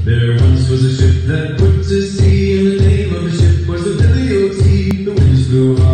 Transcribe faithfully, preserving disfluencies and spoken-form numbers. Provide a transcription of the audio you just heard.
There once was a ship that put to sea, and the name of the ship was the Billy O T. The winds blew hard.